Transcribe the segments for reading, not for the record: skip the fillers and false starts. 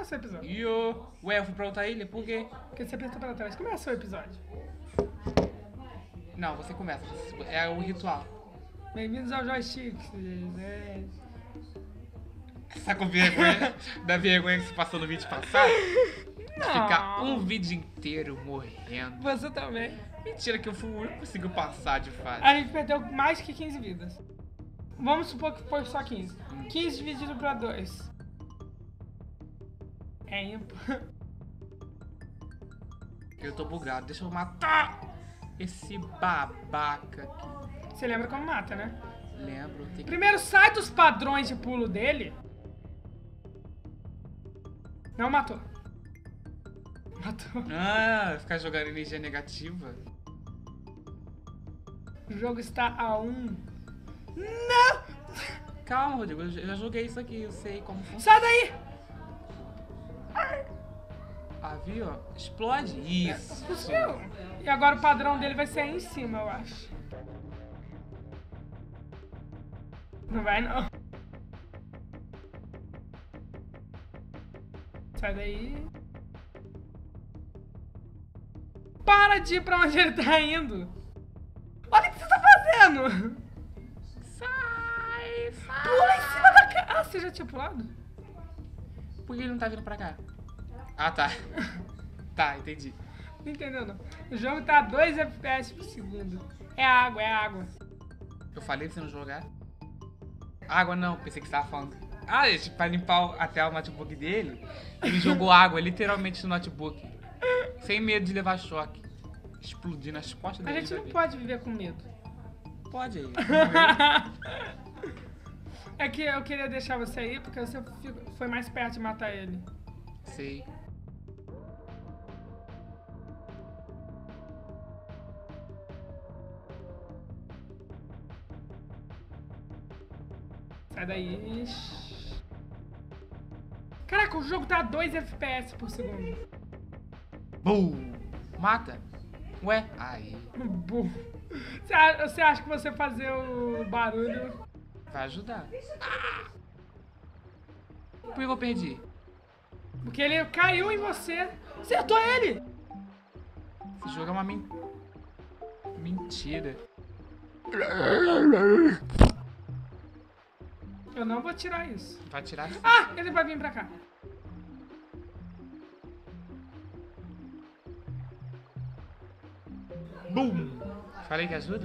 começa o episódio. Ué, eu fui pra outra ilha? Por quê? Porque você apertou pra trás. Começa o episódio. Não, você começa. É o ritual. Bem-vindos ao Joystick. Tá com vergonha da vergonha que você passou no vídeo passado? Ficar um vídeo inteiro morrendo. Você também. Mentira que eu fui o único que conseguiu passar de fase. A gente perdeu mais que 15 vidas. Vamos supor que foi só 15. 15 dividido pra 2. É ímpar. Eu tô bugado. Deixa eu matar esse babaca aqui. Você lembra como mata, né? Lembro. Tem que... Primeiro, sai dos padrões de pulo dele. Não matou. Matou. Ah, ficar jogando energia negativa. O jogo está a 1. Não! Calma, Rodrigo. Eu já joguei isso aqui. Eu sei como funciona. Sai daí! Ah, viu? Explode. Isso. Conseguiu. E agora o padrão dele vai ser aí em cima, eu acho. Não vai, não. Sai daí. Para de ir pra onde ele tá indo. Olha o que você tá fazendo. Sai. Pula em cima da cara. Ah, você já tinha pulado? Por que ele não tá vindo pra cá? Ah, tá. Tá, entendi. Não entendeu, não. O jogo tá a 2 FPS por segundo. É água, é água. Eu falei pra você não jogar. Água não, pensei que você tava falando. Ah, gente, pra limpar até o notebook dele, ele jogou água literalmente no notebook. Sem medo de levar choque. Explodir nas costas A dele. gente não pode viver com medo. Pode aí. É que eu queria deixar você aí porque você foi mais perto de matar ele. Sei. Sai daí. Caraca, o jogo tá a 2 FPS por segundo. Bum! Mata. Ué? Aí. Burro. Você acha que você fazer o barulho... Vai ajudar. Ah! Por que eu perdi? Porque ele caiu em você. Acertou ele! Esse jogo é uma mentira. Eu não vou tirar isso. Vai tirar sim. Ah, ele vai vir pra cá. Bum! Falei que ajuda?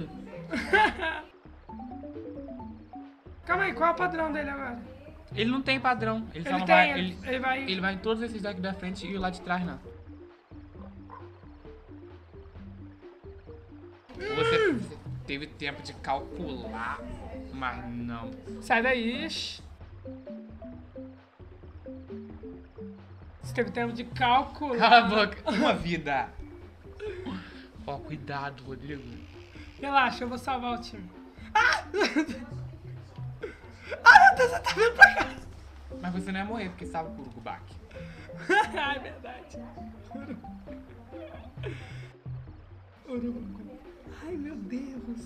Calma aí, qual é o padrão dele agora? Ele não tem padrão. Ele só Ele não tem, vai. ele vai... Ele vai em todos esses daqui da frente e o lá de trás não. Você teve tempo de calcular, mas não. Sai daí. Você teve tempo de cálculo. Cala a boca. Uma vida. Ó, cuidado, Rodrigo. Relaxa, eu vou salvar o time. Ah! Ah, meu Deus, você tá vindo pra cá. Mas você não ia morrer porque estava com o Urubaki. É verdade. Urubu. Ai, meu Deus.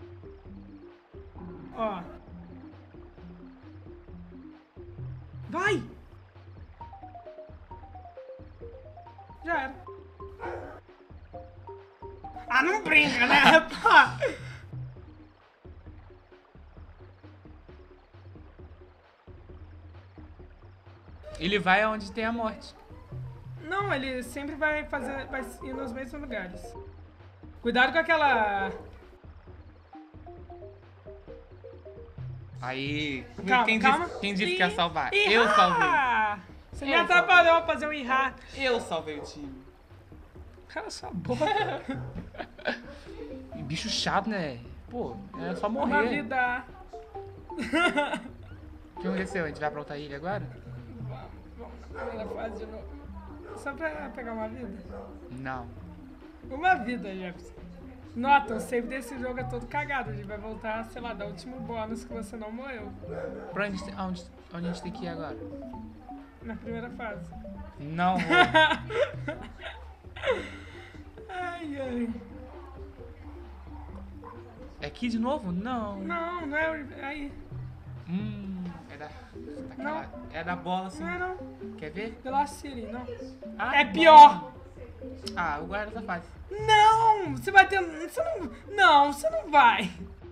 Ó. Vai! Já era. Ah, não brinca, né? Pá. Ele vai aonde tem a morte. Não, ele sempre vai fazer, vai ir nos mesmos lugares. Cuidado com aquela... Aí. Calma, calma. Quem disse que ia salvar? Irá! Eu salvei. Você me atrapalhou a fazer um irá. Eu salvei o time. Cala sua boca. E bicho chato, né? Pô, é só Uma morrer. vida. O que aconteceu? A gente vai pra outra ilha agora? Vamos na primeira fase de novo. Só pra pegar uma vida? Não. Uma vida, Jefferson. Nota, o save desse jogo é todo cagado. A gente vai voltar, sei lá, dar o último bônus que você não morreu. Pra onde a gente tem que ir agora? Na primeira fase. Não vou. Ai, ai. É aqui de novo? Não. Não, não é aí. É da... Não. É da bola, assim. Não é não. Quer ver? Velocity, não. Ah, É bom. pior. Ah, o guarda tá fácil. Não! Você vai ter... Você não... Não, você não vai.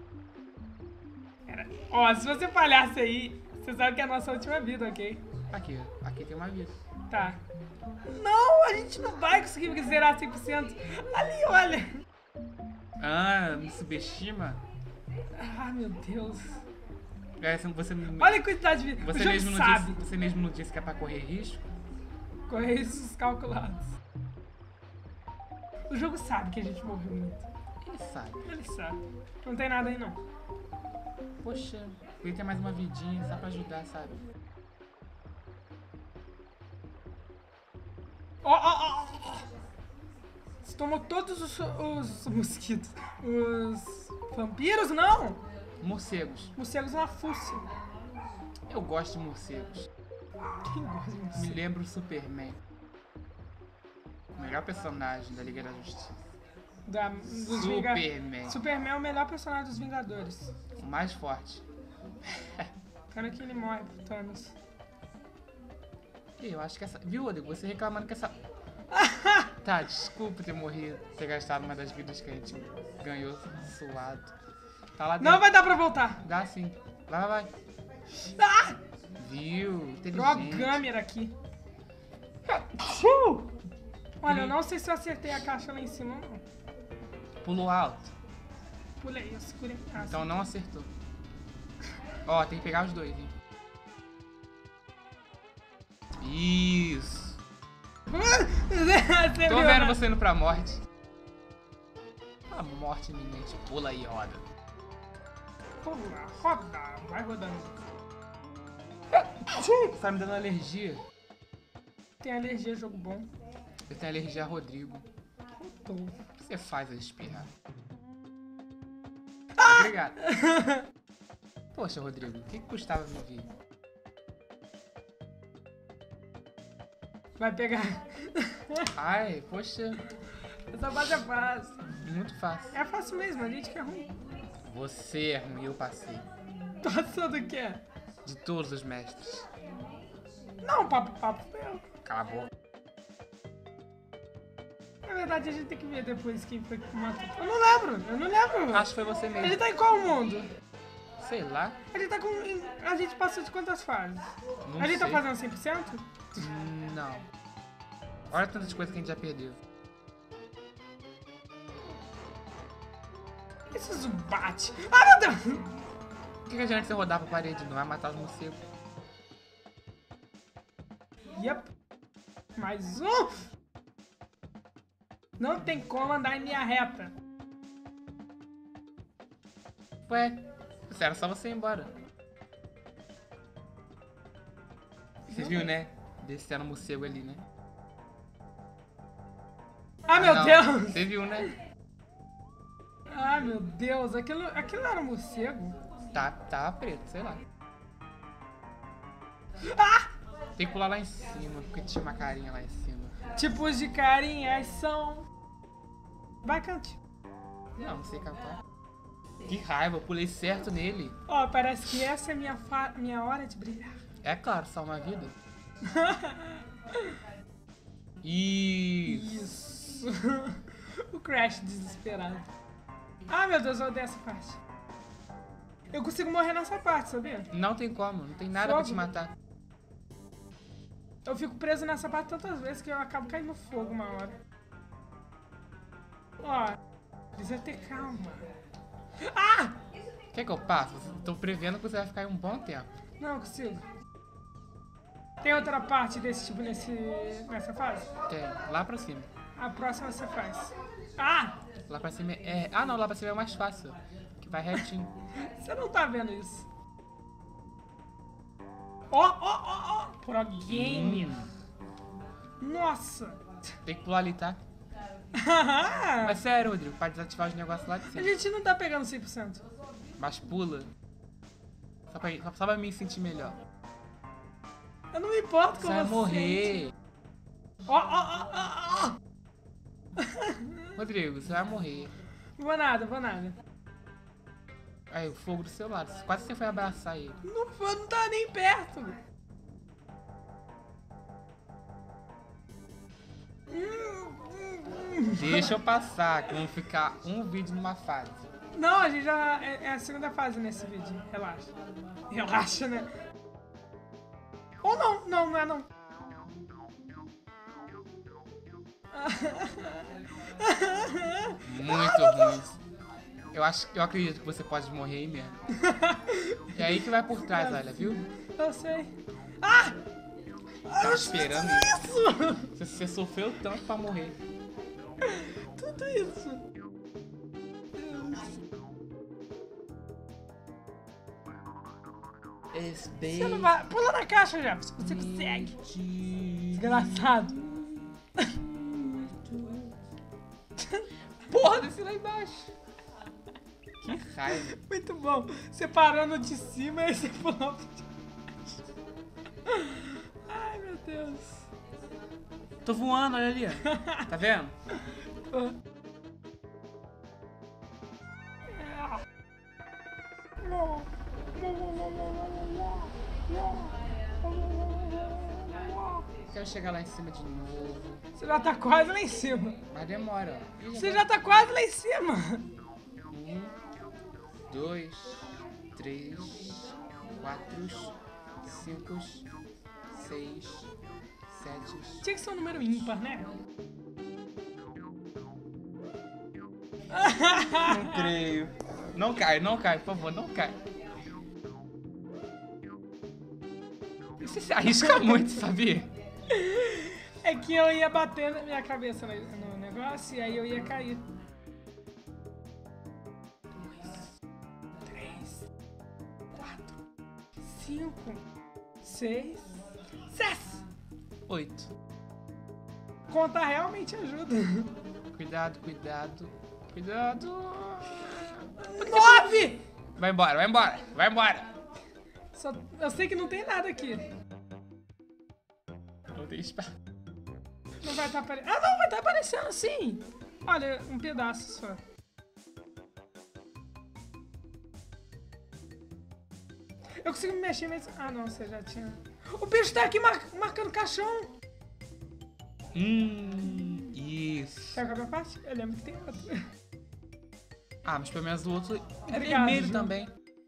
Ó, se você falhasse aí, você sabe que é a nossa última vida, ok? Aqui, ó. Aqui tem uma vida. Tá. Não, a gente não vai conseguir zerar 100%. Ali, olha. Ah, me subestima? Ah, meu Deus. Você, Olha a quantidade de vida. O jogo sabe. você mesmo não disse que é pra correr risco? Correr riscos calculados. O jogo sabe que a gente morreu muito. Ele sabe. Ele sabe. Não tem nada aí, não. Poxa, podia ter mais uma vidinha só pra ajudar, sabe? Ó, ó, ó. Você tomou todos os mosquitos. Os vampiros, não. Morcegos. Morcegos na fuça. Eu gosto de morcegos. Quem gosta de Me morcego? lembra o Superman. O melhor personagem da Liga da Justiça. Dos Superman. Superman é o melhor personagem dos Vingadores. O mais forte. Pena que ele morre pro Thanos. Eu acho que essa... Viu, Rodrigo? Você reclamando que essa... Tá, desculpa ter morrido. Ter gastado uma das vidas que a gente ganhou suado. Tá lá dentro. Não vai dar pra voltar. Dá sim. Vai. Ah! Viu? Tirou a Inteligente. câmera aqui. Olha, eu não sei se eu acertei a caixa lá em cima ou não. Pulou alto. Pulei, eu segurei. Ah, Então não acertou. Ó, tem que pegar os dois, hein? Isso. Você Tô viu, vendo né? você indo pra morte. A morte iminente. Pula aí, roda. Pula, roda, vai rodando. Tá me dando alergia. Tem alergia, jogo bom. Eu tenho alergia a Rodrigo. Tô. O que você faz ao espirrar? Ah! Obrigado. Poxa, Rodrigo, o que custava me vir? Vai pegar. Ai, poxa, Essa base é fácil. muito fácil. É fácil mesmo, a gente que é ruim. Você é ruim, eu passei. Passou do quê? De todos os mestres. Não, papo meu. Cala a boca. Na verdade, a gente tem que ver depois quem foi que matou. Eu não lembro. Acho que foi você Ele mesmo. tá em qual mundo? Sei lá. Ele tá com... A gente passou de quantas fases? Não A gente tá sei. fazendo 100%? Não. Olha tantas coisas que a gente já perdeu. Esse Zubat. Ah, meu Deus! O que adianta você rodar pra parede? Não vai matar os morcegos. Yep. Mais um. Não tem como andar em linha reta. Ué, isso era só você ir embora. Você viu, né? Descendo o morcego ali, né? Ah, meu Não, Deus! Você viu, né? Ah, meu Deus. Aquilo era um morcego? Tá preto, sei lá. Ah! Tem que pular lá em cima, porque tinha uma carinha lá em cima. Tipos de carinhas são... Vai, cante. Não sei cantar. Que raiva, eu pulei certo nele. Ó, parece que essa é minha hora de brilhar. É claro, só uma vida. Isso. Isso. O Crash desesperado. Ah, meu Deus, eu odeio essa parte. Eu consigo morrer nessa parte, sabia? Não tem como, não tem nada pra Fogo. te matar. Eu fico preso nessa parte tantas vezes que eu acabo caindo no fogo uma hora. Ó, precisa ter calma. Ah! Quer que eu passe? Tô prevendo que você vai ficar aí um bom tempo. Não, eu consigo. Tem outra parte desse tipo nessa fase? Tem, lá pra cima. A próxima você faz. Ah! Lá pra cima é... Ah não, lá pra cima é o mais fácil. Que vai retinho. Você não tá vendo isso. Ó! Pro game. Nossa! Tem que pular ali, tá? Mas sério, Rodrigo, pra desativar os negócios lá de A cima. gente não tá pegando 100%. Mas pula. Só pra me sentir melhor. Eu não me importo com Você vai você. morrer. Ó! Rodrigo, você vai morrer. Vou nada. Aí, o fogo do celular. Quase você foi abraçar ele. Não tá nem perto. Deixa eu passar, que vamos ficar um vídeo numa fase. Não, a gente já... É a segunda fase nesse vídeo. Relaxa. Relaxa, né? Ou não. Não é não. Muito ruim. Eu acredito que você pode morrer aí mesmo. É aí que vai por trás, olha, viu? Eu sei. Ah! Tava esperando isso! Você sofreu tanto pra morrer. Tudo isso. Você não vai... Pula na caixa, já. Você consegue. Desgraçado. Porra, desci lá embaixo. Que raiva. Muito bom. Você parando de cima e você pulando de baixo. Ai, meu Deus. Tô voando, olha ali. Tá vendo? Quero chegar lá em cima de novo. Você já tá quase lá em cima. Mas demora, ó. Você já tá quase lá em cima. 1, 2, 3, 4, 5, 6, 7. Tinha que ser um número ímpar, né? Não creio. Não cai, por favor, não cai. Você se arrisca muito, sabia? É que eu ia bater na minha cabeça no negócio e aí eu ia cair. 2, 3, 4, 5, 6, 7. 8. Contar realmente ajuda. Cuidado. 9! Vai embora. Eu sei que não tem nada aqui. Não tem espaço. Não vai estar aparecendo. Ah, não, vai estar aparecendo sim. Olha, um pedaço só. Eu consigo me mexer mesmo. Ah, não, você já tinha. O bicho tá aqui marcando caixão. Isso. Quer qualquer parte? Eu lembro que tem outro. Ah, mas pelo menos o outro é Obrigado, vermelho Ju. também.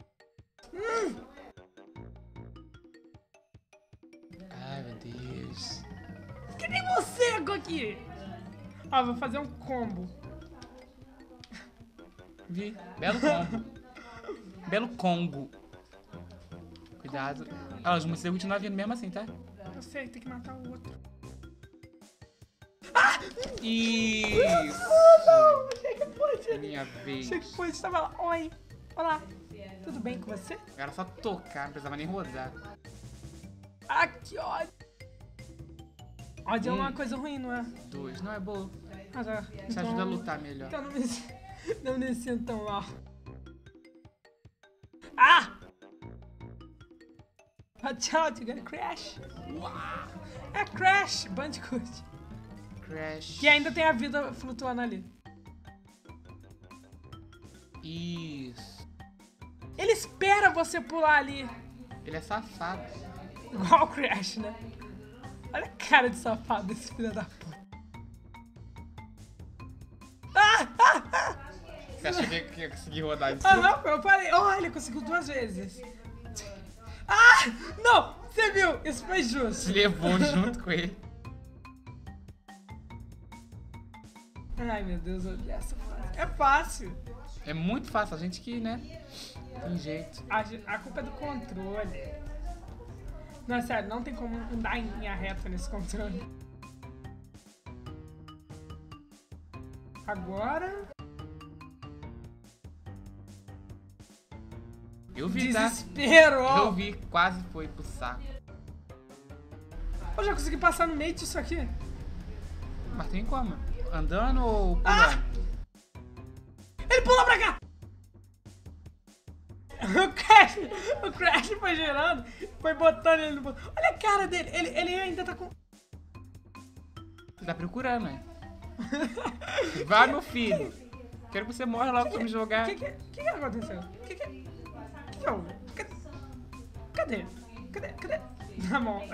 Ai, meu Deus. Que nem morcego aqui. Ó, vou fazer um combo. Vi. Belo combo. Belo Congo. Cuidado. Ah, os morcegos continuam vindo mesmo assim, tá? Eu sei, tem que matar o outro. Isso. Não, checkpoint. Minha vez. Checkpoint tava lá. Oi. Olá. Tudo bem com você? Era só tocar, não precisava nem rodar. Ah, que ódio. Ódio é uma coisa ruim, não é? 2, não é boa. Ah, tá. Te ajuda a lutar melhor. Então não me sinto tão mal. Ah! Watch out, you're gonna crash. É Crash Bandicoot. Crash. Que ainda tem a vida flutuando ali. Isso. Ele espera você pular ali. Ele é safado. Igual o Crash, né? Olha a cara de safado desse filho da puta. Você achou que ia conseguir rodar isso? Ah, não, eu parei. Oh, ele conseguiu 2 vezes. Ah! Não! Você viu? Isso foi justo. Te levou junto com ele. Ai, meu Deus, olha essa fase. É fácil. É muito fácil, a gente que, né? Tem jeito. A culpa é do controle. Não, é sério, não tem como andar em linha reta nesse controle. Agora... Eu vi, tá? Desespero! Eu vi, quase foi pro saco. Eu já consegui passar no meio disso aqui. Mas tem como? Andando ou pulando? Ele pulou pra cá! O Crash foi girando, foi botando ele no botão. Olha a cara dele, ele ainda tá com... Você tá procurando, né? Vai, meu filho. Quero que você morra logo pra me jogar. O que aconteceu? Que houve? Cadê? Tá bom.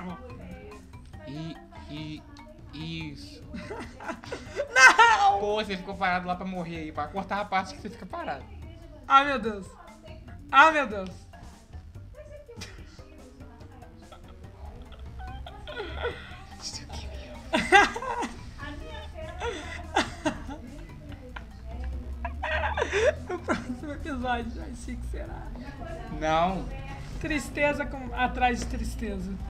Isso. Não! Pô, você ficou parado lá pra morrer aí, pra cortar a parte que você fica parado. Ai, meu Deus. No próximo episódio, já sei que será. Não. Tristeza atrás de tristeza.